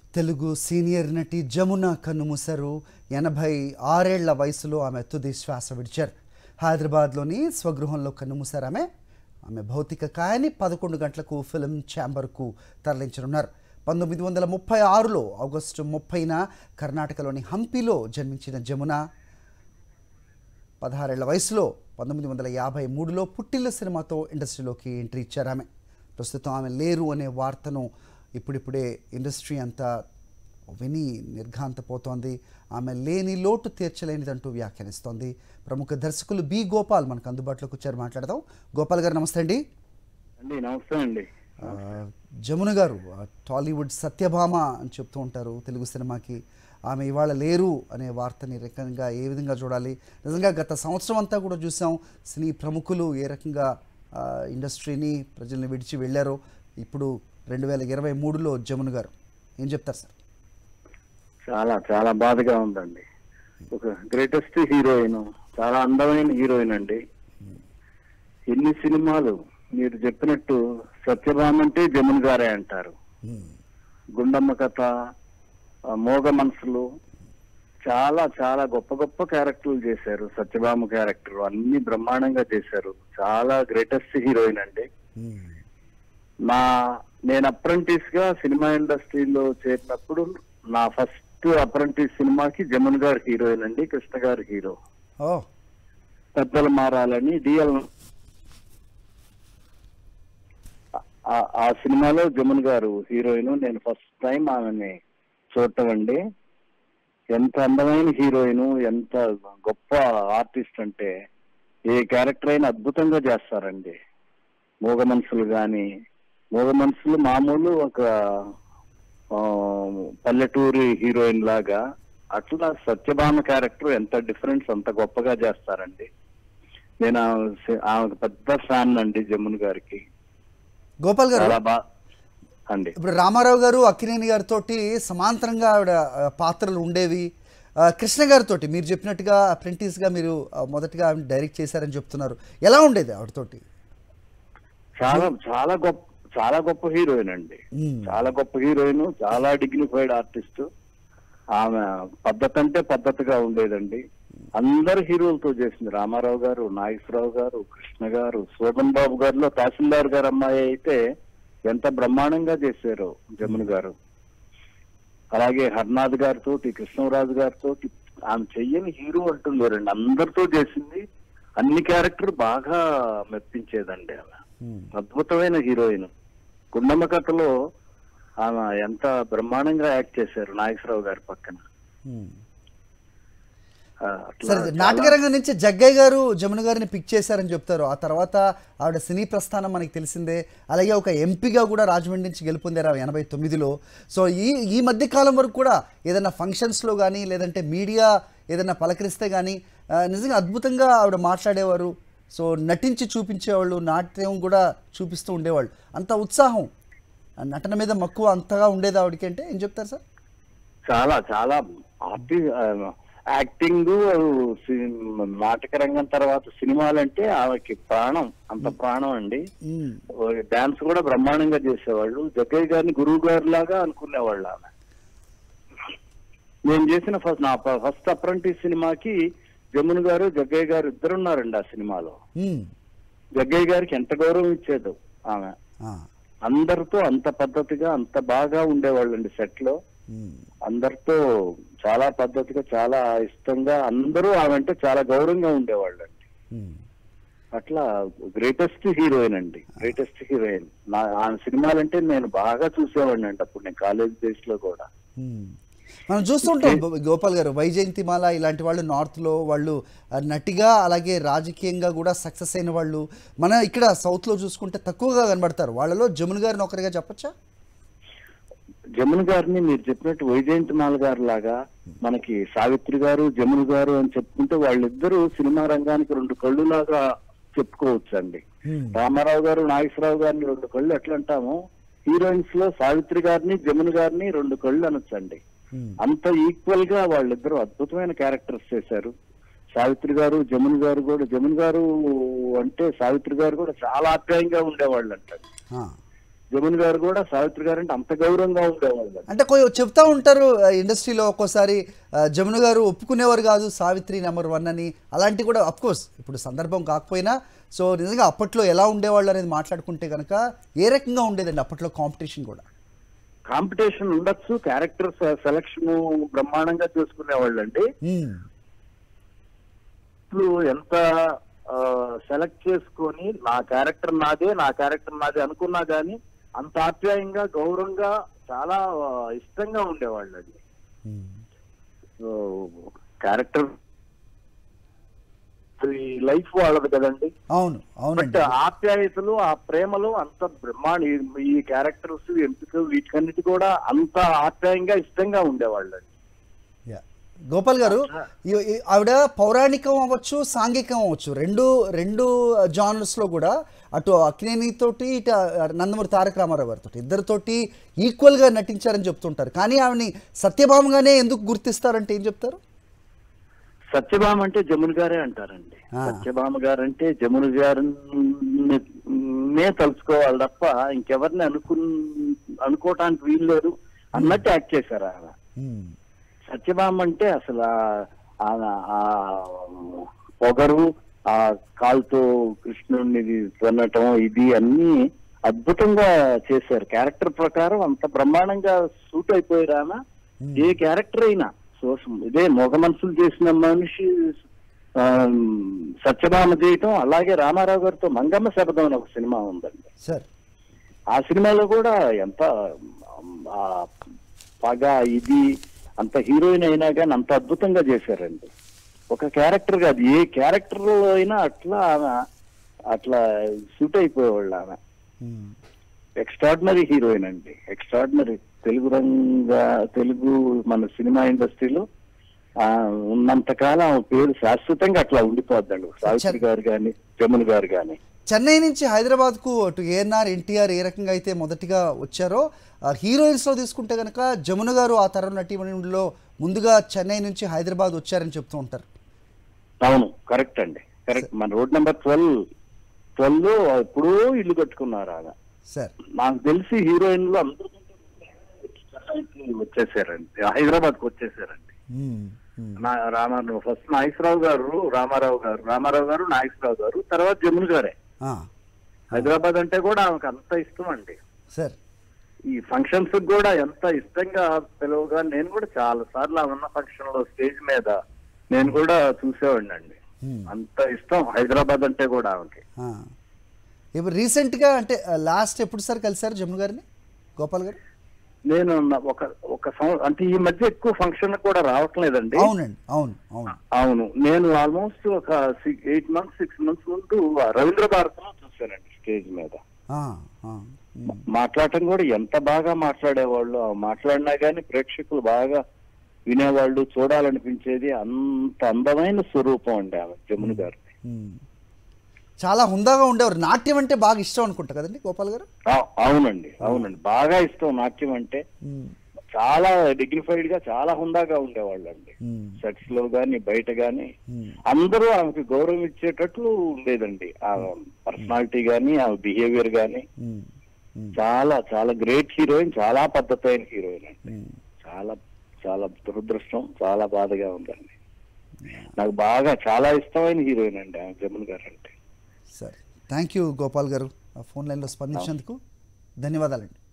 Telugu senior నటి జమున కన్నుమూశారు. 86 ఏళ్ల వయసులో ఆమె తుది శ్వాస విడిచారు. హైదరాబాద్లోని స్వగృహంలో కన్నుమూశారు. ఆమె భౌతిక కాయాన్ని 11 గంటలకు ఫిల్మ్ ఛాంబర్కు తరలించనున్నారు. 1936లో ఆగస్టు 30న కర్ణాటకలోని హంపీలో జన్మించిన జమున 16 ఏళ్ల వయసులో 1953లో పుట్టిల్లు సినిమాతో ఇండస్ట్రీలోకి ఎంట్రీ ఇచ్చారు. ప్రస్తుతం ఆమె లేరు అనే వార్తను ఇప్పుడిప్పుడే ఇండస్ట్రీ అంతా విని నిర్ఘాంతపోతోంది. ఆమె లేని లోటు తీర్చలేనిదంటూ వ్యాఖ్యానిస్తోంది. ప్రముఖ దర్శకులు బి గోపాల్ మనకు అందుబాటులోకి వచ్చారు. మాట్లాడదాం. గోపాల్ గారు నమస్తే అండి. నమస్తే అండి. జమున గారు టాలీవుడ్ సత్యభామ అని చెప్తూ ఉంటారు తెలుగు సినిమాకి. ఆమె ఇవాళ లేరు అనే వార్తని రకంగా ఏ విధంగా చూడాలి? నిజంగా గత సంవత్సరం అంతా కూడా చూసాం సినీ ప్రముఖులు ఏ రకంగా ఇండస్ట్రీని ప్రజల్ని విడిచి వెళ్ళారో. ఇప్పుడు 2023లో జమున గారు ఏం చెప్తారు సార్? చాలా చాలా బాధగా ఉందండి. ఒక గ్రేటెస్ట్ హీరోయిన్, చాలా అందమైన హీరోయిన్ అండి. ఎన్ని సినిమాలు మీరు చెప్పినట్టు సత్యభామ అంటే జమున గారే అంటారు. గుండమ్మ కథ, మోగ మనసులు, చాలా చాలా గొప్ప గొప్ప క్యారెక్టర్లు చేశారు. సత్యభామ క్యారెక్టర్ అన్ని బ్రహ్మాండంగా చేశారు. చాలా గ్రేటెస్ట్ హీరోయిన్ అండి. నేను అప్రెంటిస్ గా సినిమా ఇండస్ట్రీలో చేరినప్పుడు నా ఫస్ట్ అప్రెంటిస్ సినిమాకి జమున గారు హీరోయిన్ అండి, కృష్ణ గారు హీరో. పెద్దలు మారాలని డిఎల్ ఆ సినిమాలో జమున గారు హీరోయిన్. నేను ఫస్ట్ టైం ఆమెని చూడటం అండి. ఎంత అందమైన హీరోయిన్, ఎంత గొప్ప ఆర్టిస్ట్ అంటే ఏ క్యారెక్టర్ అయినా అద్భుతంగా చేస్తారండి. మూగ మనుషులు కానీ, మూగ మనుషులు మామూలు ఒక పల్లెటూరి హీరోయిన్ లాగా, అట్లా సత్యభామ క్యారెక్టర్ ఎంత డిఫరెన్స్, అంత గొప్పగా చేస్తారండి. నేను ఆమె పెద్ద ఫ్యాన్ అండి జమున గారికి. గోపాల్ గారు అండి, ఇప్పుడు రామారావు గారు అక్కినేని గారితో సమాంతరంగా ఆవిడ పాత్రలు ఉండేవి. కృష్ణ గారితో మీరు చెప్పినట్టుగా అప్రెంటిస్గా మీరు మొదటిగా ఆవిడ డైరెక్ట్ చేశారని చెప్తున్నారు. ఎలా ఉండేది ఆవిడతోటి? చాలా చాలా గొప్ప, చాలా గొప్ప హీరోయిన్ అండి. చాలా గొప్ప హీరోయిన్, చాలా డిగ్నిఫైడ్ ఆర్టిస్ట్. ఆమె పద్ధతి అంటే పద్ధతిగా ఉండేదండి. అందరు హీరోలతో చేసింది. రామారావు గారు, నాగేశ్వరరావు గారు, కృష్ణ గారు, శోభన్ బాబు గారిలో తహసీల్దార్ గారు అమ్మాయి అయితే ఎంత బ్రహ్మాండంగా చేశారు జమున గారు. అలాగే హర్నాథ్ గారితో, కృష్ణరాజు గారితో ఆమె చెయ్యని హీరో అంటున్నారండి. అందరితో చేసింది. అన్ని క్యారెక్టర్ బాగా మెప్పించేదండి. ఆమె అద్భుతమైన హీరోయిన్. గుండమ్మ కథలో ఆమె ఎంత బ్రహ్మాండంగా యాక్ట్ చేశారు నాగేశ్వరరావు గారి పక్కన. సరే, నాటక రంగం నుంచి జగ్గయ్య గారు జమున గారిని పిక్ చేశారని చెప్తారు. ఆ తర్వాత ఆవిడ సినీ ప్రస్థానం మనకి తెలిసిందే. అలాగే ఒక ఎంపీగా కూడా రాజమండ్రి నుంచి గెలుపొందారు 89లో. సో ఈ మధ్య కాలం వరకు కూడా ఏదైనా ఫంక్షన్స్లో కానీ, లేదంటే మీడియా ఏదైనా పలకరిస్తే కానీ నిజంగా అద్భుతంగా ఆవిడ మాట్లాడేవారు. సో నటించి చూపించేవాళ్ళు, నాట్యం కూడా చూపిస్తూ ఉండేవాళ్ళు. అంత ఉత్సాహం, నటన మీద మక్కువ అంతగా ఉండేది ఆవిడకి అంటే ఏం చెప్తారు సార్? చాలా చాలా యాక్టింగ్, నాటక రంగం తర్వాత సినిమాలంటే ఆమెకి ప్రాణం, అంత ప్రాణం అండి. డాన్స్ కూడా బ్రహ్మాండంగా చేసేవాళ్ళు. జగ్గయ్య గారిని గురువు గారి లాగా అనుకునేవాళ్ళు ఆమె. నేను చేసిన నా ఫస్ట్ అప్రెంటిస్ సినిమాకి జమున గారు, జగ్గయ్య గారు ఇద్దరున్నారండి ఆ సినిమాలో. జగ్గయ్య గారికి ఎంత గౌరవం ఇచ్చేదో ఆమె. అందరితో అంత పద్ధతిగా, అంత బాగా ఉండేవాళ్ళండి సెట్ లో. అందరితో చాలా పద్ధతిగా, చాలా ఇష్టంగా, అందరూ ఆమె చాలా గౌరవంగా ఉండేవాళ్ళండి. అట్లా గ్రేటెస్ట్ హీరోయిన్ అండి, గ్రేటెస్ట్ హీరోయిన్. ఆమె సినిమాలంటే నేను బాగా చూసేవాడిని అండి అప్పుడు, నేను కాలేజ్ డేస్ లో కూడా. మనం చూస్తుంటాం గోపాల్ గారు, వైజయంతిమాల ఇలాంటి వాళ్ళు నార్త్లో వాళ్ళు నటిగా, అలాగే రాజకీయంగా కూడా సక్సెస్ అయిన వాళ్ళు మన ఇక్కడ సౌత్లో చూసుకుంటే తక్కువగా కనబడతారు. వాళ్ళలో జమున గారిని ఒకరిగా చెప్పచ్చా? జమున గారిని మీరు చెప్పినట్టు వైజయంతిమాల గారు లాగా మనకి సావిత్రి గారు, జమున గారు అని చెప్పుకుంటే వాళ్ళిద్దరూ సినిమా రంగానికి 2 కళ్ళు లాగా చెప్పుకోవచ్చు అండి. రామారావు గారు, నాగేశ్వరరావు గారిని 2 కళ్ళు ఎట్లా అంటామో, హీరోయిన్స్ లో సావిత్రి గారిని, జమున గారిని 2 కళ్ళు అనొచ్చండి. అంత ఈక్వల్ గా వాళ్ళిద్దరూ అద్భుతమైన క్యారెక్టర్స్ చేశారు. సావిత్రి గారు, జమున గారు కూడా, జమున గారు అంటే సావిత్రి గారు కూడా చాలా ఆప్యాయంగా ఉండేవాళ్ళు అంటారు. జమున గారు కూడా సావిత్రి గారు అంటే అంత గౌరవంగా ఉండేవాళ్ళు. అంటే చెప్తా ఉంటారు ఇండస్ట్రీలో ఒక్కోసారి జమున గారు ఒప్పుకునేవారు కాదు సావిత్రి నెంబర్ 1 అని. అలాంటివి కూడా అఫ్కోర్స్ ఇప్పుడు సందర్భం కాకపోయినా సో నిజంగా అప్పట్లో ఎలా ఉండేవాళ్ళు అనేది మాట్లాడుకుంటే కనుక ఏ రకంగా ఉండేదండి అప్పట్లో కాంపిటీషన్ కూడా? కాంపిటీషన్ ఉండొచ్చు, క్యారెక్టర్ సెలక్షన్ బ్రహ్మాండంగా చేసుకునేవాళ్ళు అండి. ఇప్పుడు ఎంత సెలెక్ట్ చేసుకొని నా క్యారెక్టర్ నాదే అనుకున్నా గానీ అంత ఆప్యాయంగా గౌరవంగా చాలా ఇష్టంగా ఉండేవాళ్ళు అండి. క్యారెక్టర్ లైఫ్ వాళ్ళది కదండి. అవును అవును. బట్ ఆప్యాయతలు ఆ ప్రేమలు అంత బ్రహ్మాండ ఈ క్యారెక్టర్స్ ఎంపికలు వీటికన్నిటి కూడా అంత ఆప్యాయంగా ఇష్టంగా ఉండేవాళ్ళు. గోపాల్ గారు ఆవిడ పౌరాణికం అవ్వచ్చు సాంఘికం అవ్వచ్చు రెండు జానర్స్లో కూడా అటు అక్కినేని తోటి ఇటు నందమూరి తారక రామారావు గారితో ఇద్దరితోటి ఈక్వల్గా నటించారని చెప్తుంటారు. కానీ ఆవిడని సత్యభామగానే ఎందుకు గుర్తిస్తారంటే ఏం చెప్తారు? సత్యభామ అంటే జమున గారే అంటారండి. సత్యభామ గారు అంటే జమున గారినే తలుచుకోవాలి తప్ప ఇంకెవరిని అనుకోవటానికి వీలు లేదు అన్నట్టు యాక్ట్ చేశారు ఆమె. సత్యభామ అంటే అసలు ఆ పొగరు, ఆ కాలుతో కృష్ణుడిని తినటం ఇది అన్ని అద్భుతంగా చేశారు. క్యారెక్టర్ ప్రకారం అంత బ్రహ్మాండంగా సూట్ అయిపోయారు ఆమె. ఏ క్యారెక్టర్ అయినా ఇదే మొగ మనసులు చేసిన మనిషి సత్యభామ చేయటం. అలాగే రామారావు గారితో మంగమ్మ శబదం అని ఒక సినిమా ఉందండి. ఆ సినిమాలో కూడా ఎంత పగ ఇది అంత హీరోయిన్ అయినా కానీ అంత అద్భుతంగా చేశారండి. ఒక క్యారెక్టర్ కాదు ఏ క్యారెక్టర్ లో అయినా అట్లా సూట్ అయిపోయేవాళ్ళు ఆమె. ఎక్స్ట్రాడినరీ హీరోయిన్ అండి, ఎక్స్ట్రాడినరీ. తెలుగు మన సినిమా ఇండస్ట్రీలో ఉన్నంతకాలం పేరు శాశ్వతంగా అట్లా ఉండిపోద్దండి. సావిత్రి గారు కానీ జమున గారు కానీ. చెన్నై నుంచి హైదరాబాద్కు అటు ఏఎన్ఆర్ ఎన్టీఆర్ ఏ రకంగా అయితే మొదటిగా వచ్చారో హీరోయిన్స్లో తీసుకుంటే కనుక జమున గారు ఆ తరం నటీమణుల్లో ముందుగా చెన్నై నుంచి హైదరాబాద్ వచ్చారని చెప్తూ ఉంటారు. అవును, కరెక్ట్ అండి, కరెక్ట్. మన రోడ్ నెంబర్ 12 ఎప్పుడూ ఇల్లు కట్టుకున్నారు ఆమె. నాకు తెలిసి హీరోయిన్లు అందరూ వచ్చేసారండి, హైదరాబాద్కి వచ్చేసారండి. ఫస్ట్ నాగేశ్వరరావు గారు, రామారావు గారు, నాగేశ్వరరావు గారు, తర్వాత జమున గారే. హైదరాబాద్ అంటే కూడా ఆమెకు అంత ఇష్టం అండి. ఈ ఫంక్షన్స్ కూడా ఎంత ఇష్టంగా పిలువగా నేను కూడా చాలా సార్లు ఉన్న ఫంక్షన్ లో స్టేజ్ మీద నేను కూడా చూసేవాడిని అండి. అంత ఇష్టం హైదరాబాద్ అంటే కూడా ఆమెకి. ఇప్పుడు రీసెంట్ గా అంటే లాస్ట్ ఎప్పుడు సార్ కలిసారు జమున గారిని గోపాల్ గారు? నేను ఒక అంటే ఈ మధ్య ఎక్కువ ఫంక్షన్ కూడా రావట్లేదండి. అవునండి, అవును. నేను ఆల్మోస్ట్ ఒక 6 months ముందు రవీంద్ర భారతిలో చూశానండి స్టేజ్ మీద. మాట్లాడటం కూడా ఎంత బాగా మాట్లాడేవాళ్ళు, మాట్లాడినా గానీ ప్రేక్షకులు బాగా వినేవాళ్ళు, చూడాలనిపించేది. అంత అందమైన స్వరూపం అండి ఆమె జమున గారు. చాలా హుందాగా ఉండేవారు. నాట్యం అంటే బాగా ఇష్టం అనుకుంటా కదండి గోపాల్ గారు? అవునండి, బాగా ఇష్టం నాట్యం అంటే. చాలా డిగ్నిఫైడ్ గా చాలా హుందాగా ఉండేవాళ్ళు అండి. సెట్స్ లో గాని బయట గాని అందరూ ఆమెకు గౌరవం ఇచ్చేటట్లు ఉండేదండి. ఆ పర్సనాలిటీ గాని ఆ బిహేవియర్ గాని చాలా చాలా గ్రేట్ హీరోయిన్, చాలా పద్ధతైన హీరోయిన్ అండి. చాలా చాలా దురదృష్టం, చాలా బాధగా ఉందండి. నాకు బాగా చాలా ఇష్టమైన హీరోయిన్ అండి ఆమె జమున గారు అంటే. సరే, థ్యాంక్ యూ గోపాల్ గారు ఫోన్ లైన్లో స్పందించినందుకు ధన్యవాదాలండి.